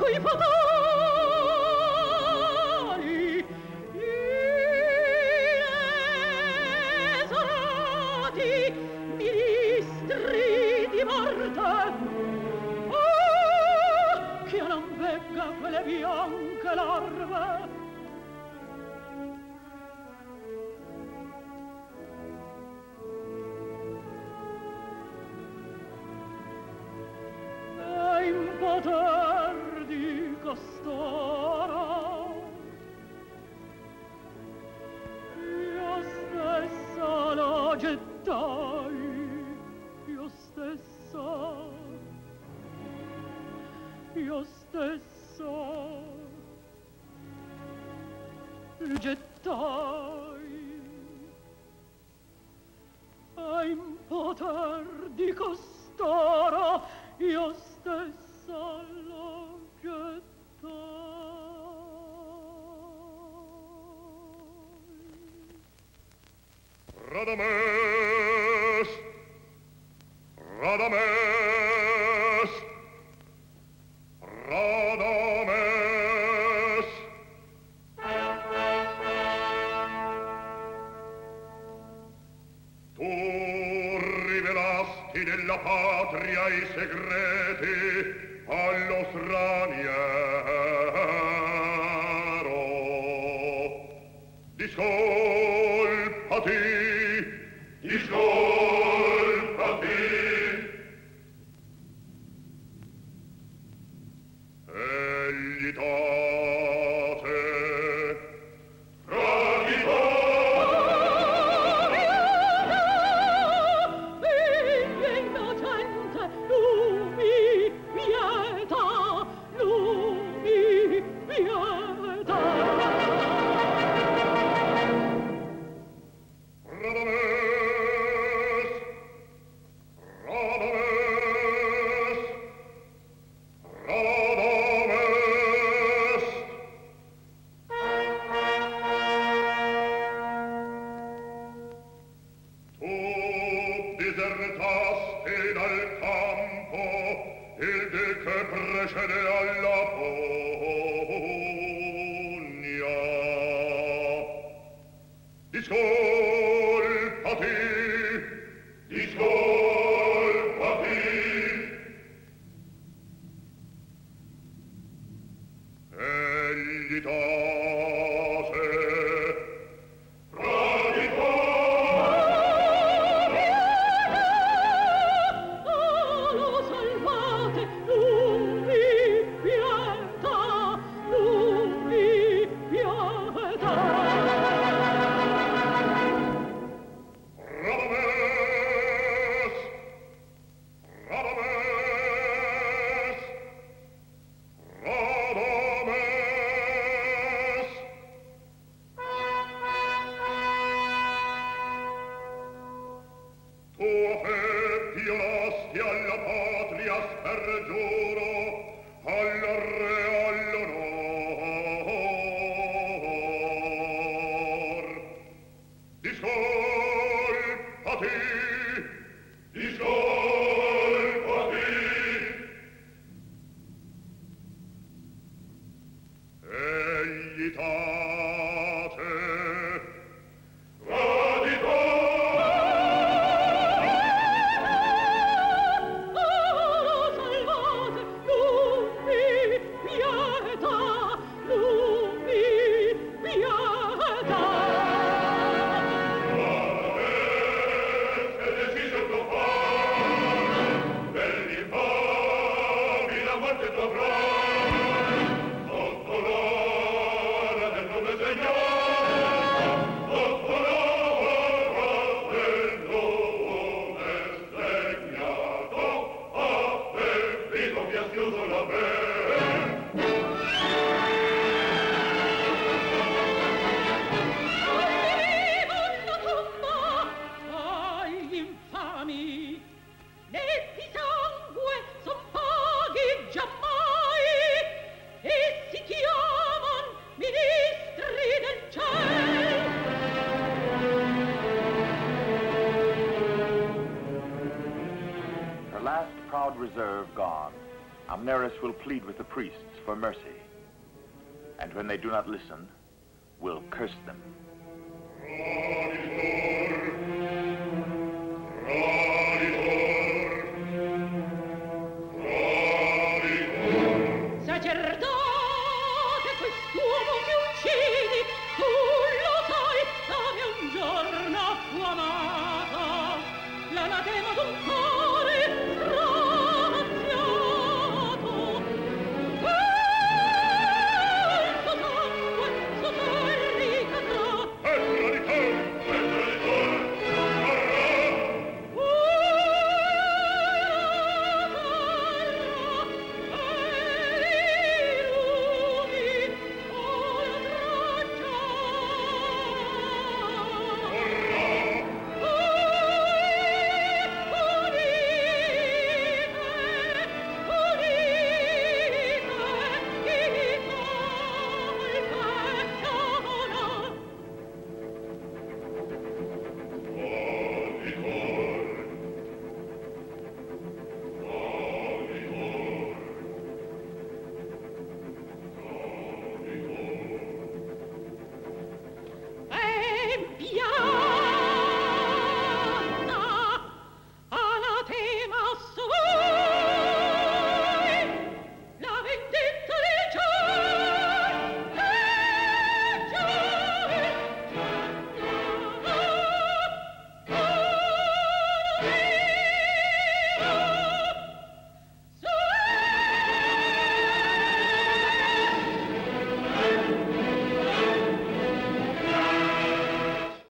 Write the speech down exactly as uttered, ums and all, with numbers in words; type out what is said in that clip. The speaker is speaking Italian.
coi fatali inesorati ministri di morte. Oh, che non vegga quelle bianche larve. E in poter di costoro io stessa la gettai, io stessa, io stessa gettai. E in poter di costoro io stessa la gettai. Radames, Radames, Radames. Tu rivelasti della patria i segreti allo straniero. Discolpati, discolpati. Egli tate tradito. Egli è innocente, lui pietà, lui pietà. Radames, Radames, Radames. Tu disertasti dal campo il di che precede alla pugna. Discolpati, discolpati. Egli tase tradito. Oh, lo salvate, lui pietà, lui pietà. Radames, Radames, Radames. Tua fe violasti alla patria spergiuro, al re all'onor. Discolpati, discolpati. Egli tace tradito. Oh, salvate, lui pietà, lui pietà. È deciso il tuo far, per l'infami la morte dovrà, sotto l'ora del nome segnato, sotto l'ora del nome segnato, a ferito mi ha schiuso la me. Arriva la tomba agli infami, netti sangue son paghi giammai, essi chiaman ministri del ciel. Her last proud reserve gone, Amneris will plead with the priests for mercy. And when they do not listen, we'll curse them.